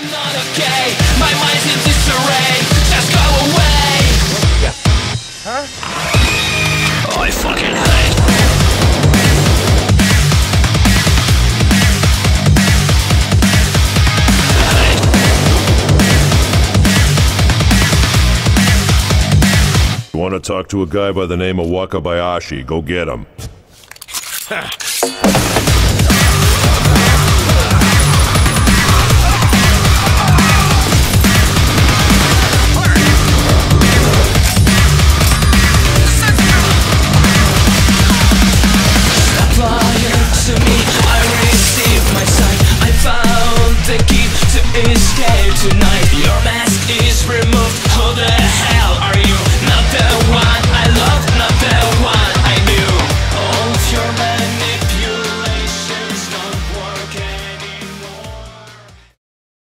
Not okay. My mind's in disarray. Just go away. Huh? I fucking hate. You want to talk to a guy by the name of Wakabayashi? Go get him. Ha!